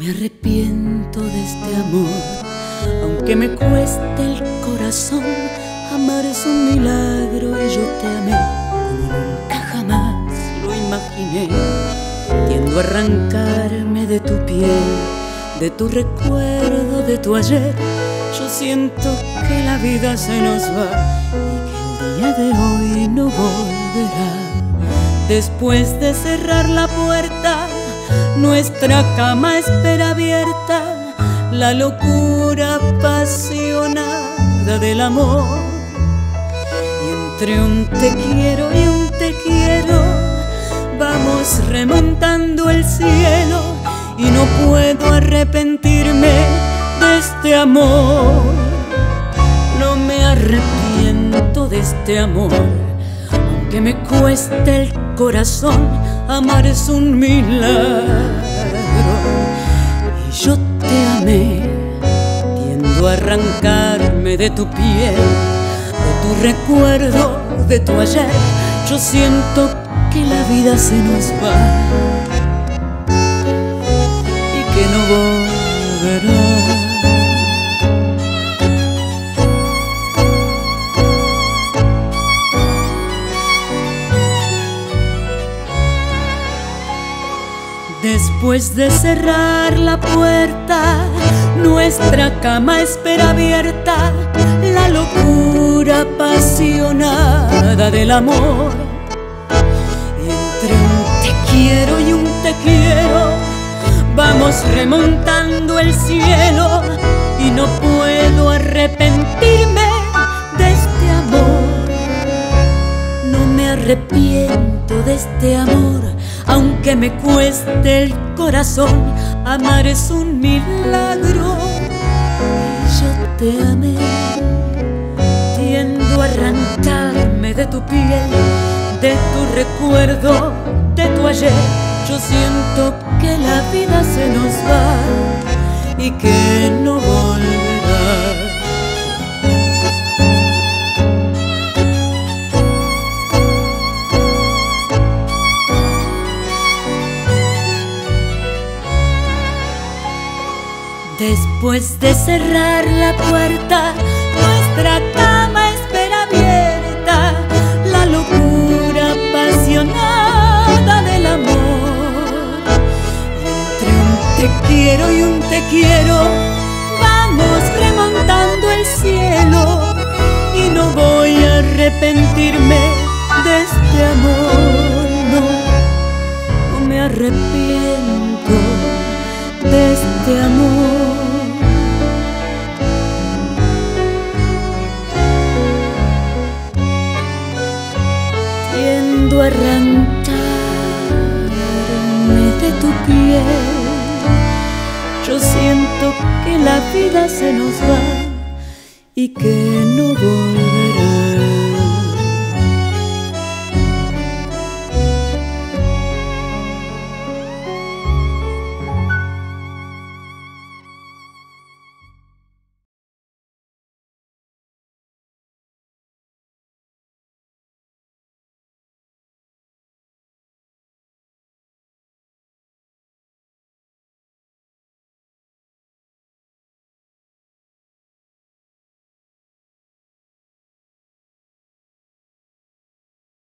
me arrepiento de este amor, aunque me cueste el corazón. Amar es un milagro y yo te amé como nunca jamás lo imaginé. Tiendo a arrancarme de tu piel, de tu recuerdo, de tu ayer. Yo siento que la vida se nos va y que el día de hoy no volverá. Después de cerrar la puerta, nuestra cama espera abierta la locura apasionada del amor. Y entre un te quiero y un te quiero, vamos remontando el cielo. Y no puedo arrepentirme de este amor. No me arrepiento de este amor, aunque me cueste el corazón. Amar es un milagro y yo te amé. Tiendo a arrancarme de tu piel, de tu recuerdo, de tu ayer. Yo siento que la vida se nos va y que no volverá. Después de cerrar la puerta, nuestra cama espera abierta la locura apasionada del amor. Y entre un te quiero y un te quiero, vamos remontando el cielo. Y no puedo arrepentirme de este amor. No me arrepiento de este amor, aunque me cueste el corazón. Amar es un milagro y yo te amé. Tiendo a arrancarme de tu piel, de tu recuerdo, de tu ayer. Yo siento que la vida se nos va y que no volverá. Después de cerrar la puerta, nuestra cama espera abierta la locura apasionada del amor. Entre un te quiero y un te quiero, vamos remontando el cielo. Y no voy a arrepentirme de este amor. No, no me arrepiento de este amor. Tiendo a arrancarme de tu piel. Yo siento que la vida se nos va y que no volverá.